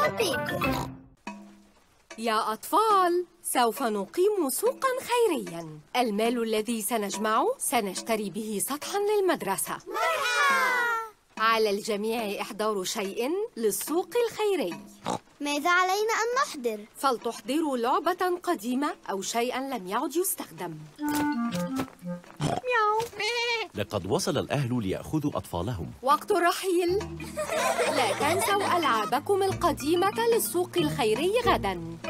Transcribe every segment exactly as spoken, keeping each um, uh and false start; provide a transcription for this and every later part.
بيب. يا أطفال، سوف نقيم سوقاً خيرياً. المال الذي سنجمعه سنشتري به سطحاً للمدرسة. مرحبا. على الجميع إحضار شيء للسوق الخيري. ماذا علينا أن نحضر؟ فلتحضروا لعبة قديمة أو شيئاً لم يعد يستخدم. مياو. لقد وصل الأهل ليأخذوا أطفالهم. وقت الرحيل. لا تنسوا ألعابكم القديمة للسوق الخيري غداً.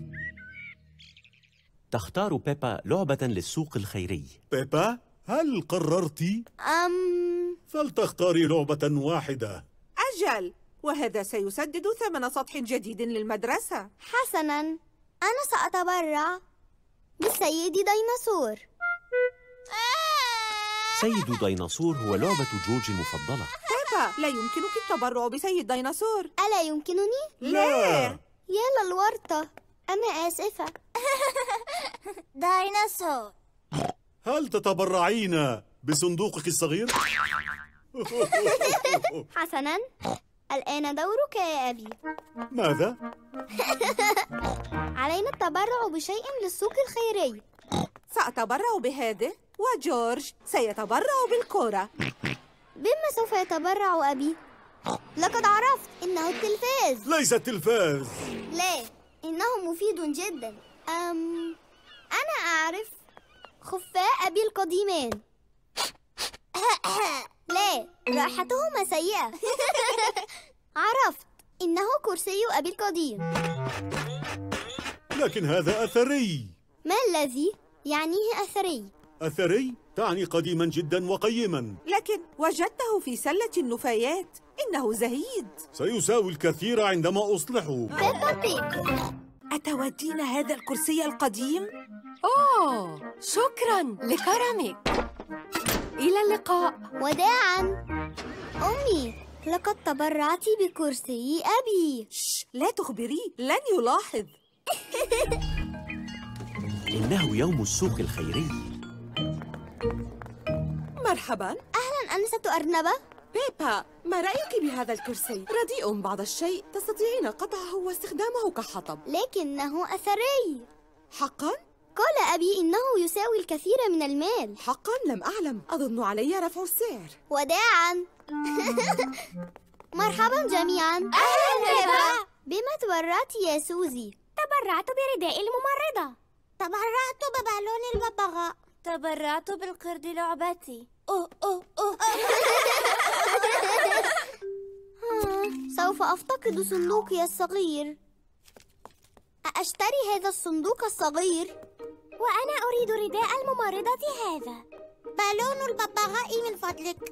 تختار بيبا لعبة للسوق الخيري. بيبا، هل قررت؟ أم... فلتختاري لعبة واحدة. أجل، وهذا سيسدد ثمن سطح جديد للمدرسة. حسناً، أنا سأتبرع بالسيد ديناصور. سيد ديناصور هو لعبة جورج المفضلة. بيبا، لا يمكنك التبرع بسيد ديناصور. ألا يمكنني؟ لا. يا للورطة، أنا آسفة. ديناصور. هل تتبرعين بصندوقك الصغير؟ حسناً، الآن دورك يا أبي. ماذا؟ علينا التبرع بشيء للسوق الخيري. سأتبرع بهذه، وجورج سيتبرع بالكرة. بما سوف يتبرع أبي؟ لقد عرفت، إنه التلفاز. ليس التلفاز. لا، إنه مفيد جدا. أم... أنا أعرف خفاء أبي القديمان. لا، رائحتهما سيئة. عرفت، إنه كرسي أبي القديم. لكن هذا أثري. ما الذي يعنيه أثري؟ أثري تعني قديما جدا وقيما. لكن وجدته في سلة النفايات، إنه زهيد. سيساوي الكثير عندما أصلحه. بيبا بيج. أتودين هذا الكرسي القديم؟ أوه، شكراً لكرمك. إلى اللقاء. وداعاً. أمي، لقد تبرعت بكرسي أبي. شش، لا تخبريه، لن يلاحظ. إنه يوم السوق الخيري. مرحباً. أهلاً أنسة أرنبة. بيبا، ما رأيك بهذا الكرسي؟ رديء بعض الشيء، تستطيعين قطعه واستخدامه كحطب. لكنه أثري. حقاً؟ قال أبي إنه يساوي الكثير من المال. حقاً لم أعلم، أظن علي رفع السعر. وداعاً. مرحباً جميعاً. أهلاً بيبا. بما تبرعت يا سوزي؟ تبرعت برداء الممرضة. تبرعت ببالون الببغاء. تبرعت بالقرد لعبتي. أوه أوه أوه. سوف أفتقد صندوقي الصغير. أشتري هذا الصندوق الصغير. وأنا أريد رداء الممرضة هذا. بالون الببغاء من فضلك.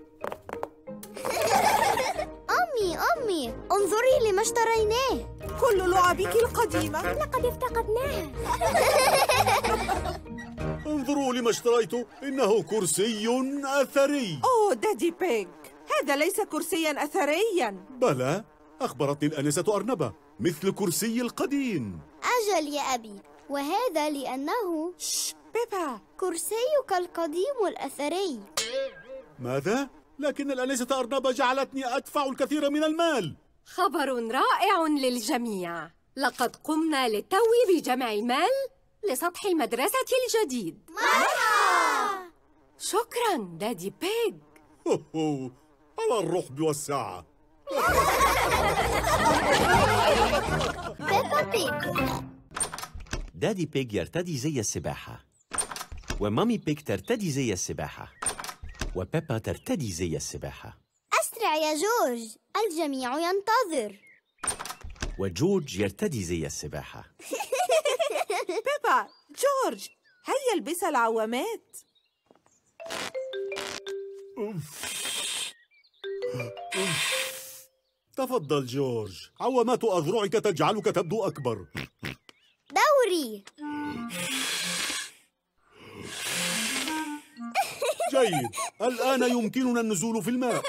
أمي أمي، انظري لما اشتريناه. كل لعبك القديمة. لقد افتقدناها. انظروا لما اشتريت، إنه كرسي أثري. أوه دادي بيج، هذا ليس كرسياً أثرياً. بلى، أخبرتني الآنسة أرنبة، مثل كرسي القديم. أجل يا أبي، وهذا لأنه شش بيبا، كرسيك القديم الأثري. ماذا؟ لكن الآنسة أرنبة جعلتني أدفع الكثير من المال. خبر رائع للجميع. لقد قمنا للتو بجمع المال لسطح المدرسة الجديد. مرحبا. شكراً دادي بيج. هو هو، على الرحب والسعة. بيبا بيج. دادي بيج يرتدي زي السباحة، ومامي بيج ترتدي زي السباحة، وبيبا ترتدي زي السباحة. أسرع يا جورج، الجميع ينتظر. وجورج يرتدي زي السباحة. بيبا، جورج، هيا البس العوامات. تفضل جورج، عوامات أذرعك تجعلك تبدو أكبر. دوري. جيد، الآن يمكننا النزول في الماء.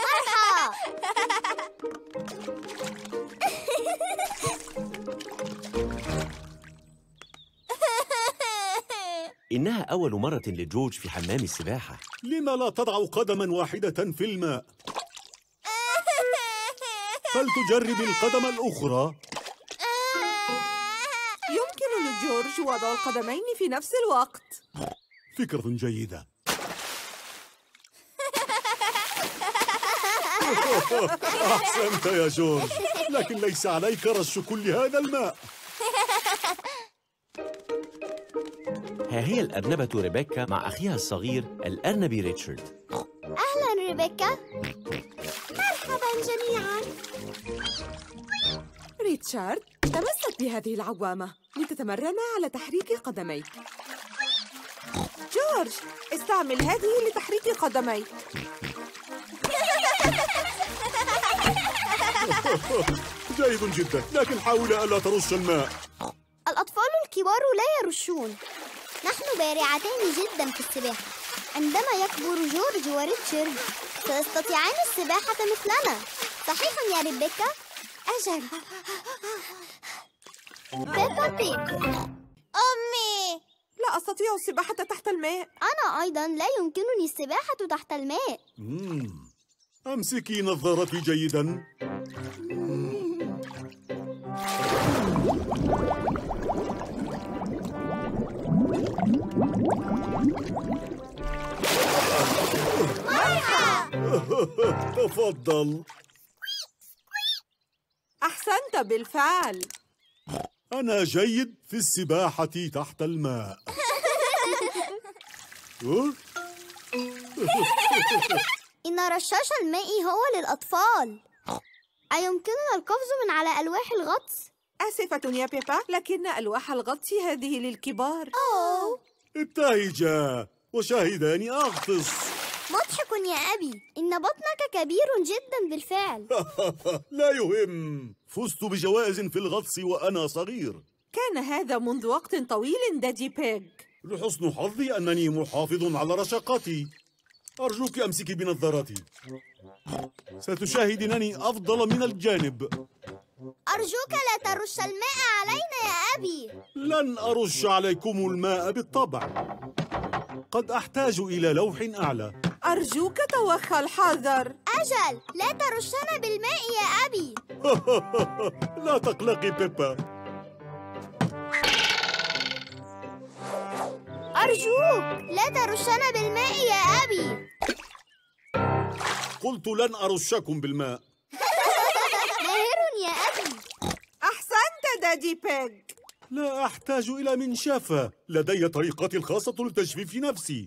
إنها أول مرة لجورج في حمام السباحة. لما لا تضع قدما واحدة في الماء؟ فلتجرب القدم الأخرى. يفعل جورج وضع القدمين في نفس الوقت؟ فكرة جيدة. أحسنت يا جورج، لكن ليس عليك رش كل هذا الماء. ها هي الأرنبة ريبيكا مع أخيها الصغير الأرنبي ريتشارد. أهلاً ريبيكا. مرحباً جميعاً. ريتشارد، تمسك بهذه العوامة لتتمرن على تحريك قدميك. جورج، استعمل هذه لتحريك قدميك. جيد جدا، لكن حاول ألا ترش الماء. الأطفال الكبار لا يرشون. نحن بارعتان جدا في السباحة. عندما يكبر جورج وريتشارد سيستطيعان السباحة مثلنا. صحيح يا ريبيكا؟ أجل. بيبا بيج. أمي، لا أستطيع السباحة تحت الماء. أنا أيضا لا يمكنني السباحة تحت الماء. مم. أمسكي نظارتي جيدا. تفضل. أحسنت بالفعل. أنا جيد في السباحة تحت الماء. أه؟ إن رشاش الماء هو للأطفال. أيمكننا القفز من على ألواح الغطس؟ آسفة يا بيبا، لكن ألواح الغطس هذه للكبار. أوه. ابتهجا وشاهداني أغطس. مضحك يا أبي، إن بطنك كبير جدا بالفعل. لا يهم، فزت بجوائز في الغطس وأنا صغير. كان هذا منذ وقت طويل دادي بيج. لحسن حظي أنني محافظ على رشاقتي. أرجوك أمسكي بنظارتي. ستشاهدينني أفضل من الجانب. أرجوك لا ترش الماء علينا يا أبي. لن أرش عليكم الماء بالطبع. قد أحتاج إلى لوح أعلى. أرجوك توخى الحذر. أجل، لا ترشنا بالماء يا أبي. لا تقلقي بيبا. أرجوك لا ترشنا بالماء يا أبي. قلت لن أرشكم بالماء. ماهر يا أبي. أحسنت دادي بيج. لا أحتاج إلى منشفة، لدي طريقتي الخاصة لتجفيف نفسي.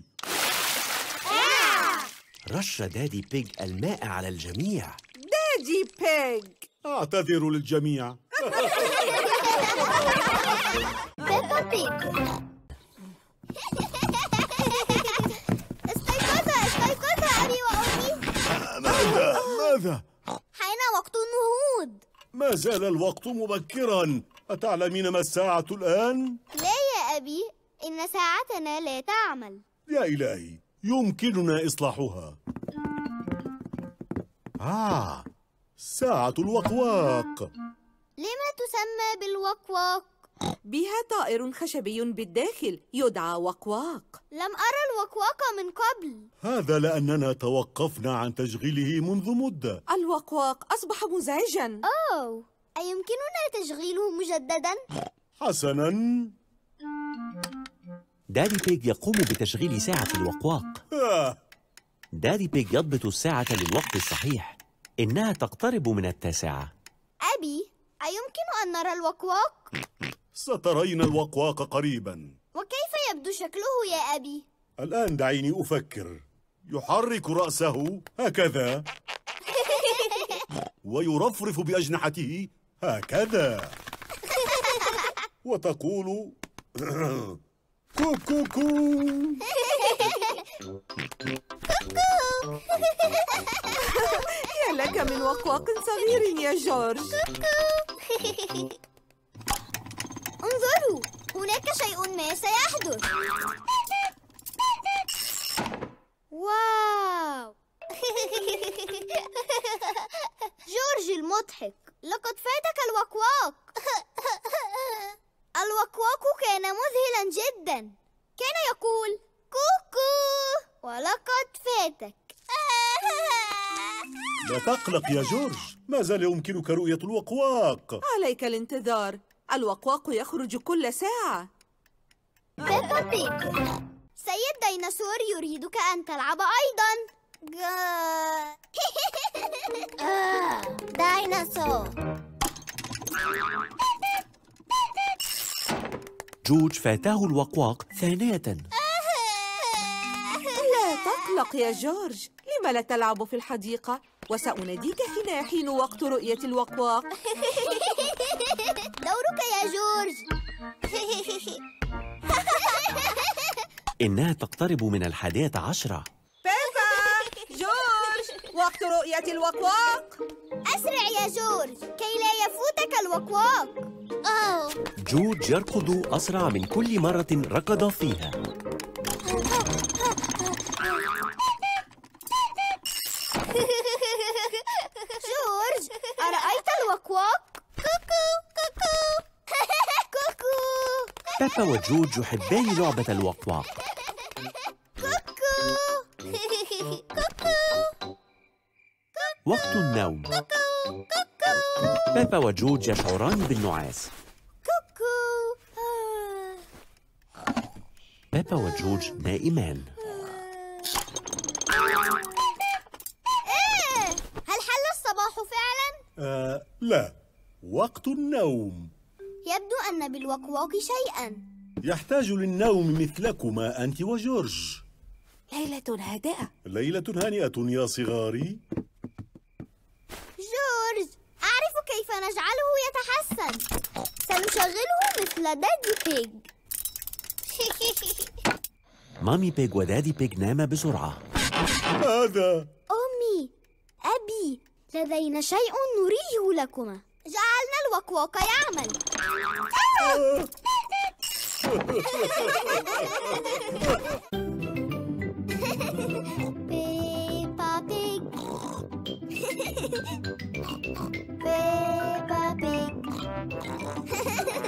رش دادي بيج الماء على الجميع. دادي بيج. أعتذر للجميع. بيبا بيج. استيقظ استيقظ أبي وأمي. ماذا؟ ماذا؟ حان وقت النهوض. ما زال الوقت مبكرا. أتعلمين ما الساعة الآن؟ لا يا أبي، إن ساعتنا لا تعمل. يا إلهي، يمكننا إصلاحها. آه، ساعة الوقواق. لما تسمى بالوقواق؟ بها طائر خشبي بالداخل يدعى وقواق. لم أرى الوقواق من قبل. هذا لأننا توقفنا عن تشغيله منذ مدة. الوقواق أصبح مزعجاً. أوه، أيمكننا تشغيله مجدداً؟ حسناً. دادي بيج يقوم بتشغيل ساعة الوقواق. آه. دادي بيج يضبط الساعة للوقت الصحيح. إنها تقترب من التاسعة. أبي، أيمكن أن نرى الوقواق؟ سترين الوقواق قريباً. وكيف يبدو شكله يا أبي؟ الآن دعيني أفكر. يحرك رأسه هكذا ويرفرف بأجنحته هكذا وتقول كو كو كو. يا لك من وقواق صغير يا جورج. انظروا، هناك شيء ما سيحدث. واو. جورج المضحك، لقد فاتك الوقواق. الوقواق كان مذهلا جدا. كان يقول كوكو، ولقد فاتك. لا تقلق يا جورج، ما زال يمكنك رؤية الوقواق. عليك الانتظار. الوقواق يخرج كل ساعة. بيبا بيج. سيد ديناصور يريدك أن تلعب أيضاً. آه، ديناصور. جورج فاته الوقواق ثانية. لا تقلق يا جورج، لم لا تلعب في الحديقة؟ وسأناديك هنا حين وقت رؤية الوقواق. دورك يا جورج. إنها تقترب من الحادية عشرة. بيبا، جورج، وقت رؤية الوقواق. أسرع يا جورج كي لا يفوتك الوقواق. أوه. جورج يركض أسرع من كل مرة ركض فيها. جورج، أرأيت الوقواق؟ كوكو كوكو. كوكو. بيبا وجورج يحبان لعبة الوقواق. كوكو. كوكو. وقت النوم. بيبا وجورج يشعران بالنعاس. كوكو. بيبا وجورج نائمان. إيه، هل حل الصباح فعلاً؟ آه لا، وقت النوم. يبدو أن بالوقواق شيئاً. يحتاج للنوم مثلكما أنت وجورج. ليلة هادئة. ليلة هانئة يا صغاري. جورج، أعرف كيف نجعله يتحسن. سنشغله مثل دادي بيج. مامي بيج ودادي بيج ناما بسرعة. ماذا؟ أمي، أبي، لدينا شيء نريه لكما. جعلنا الوقواق يعمل. بيبا بيج. بيبا بيج.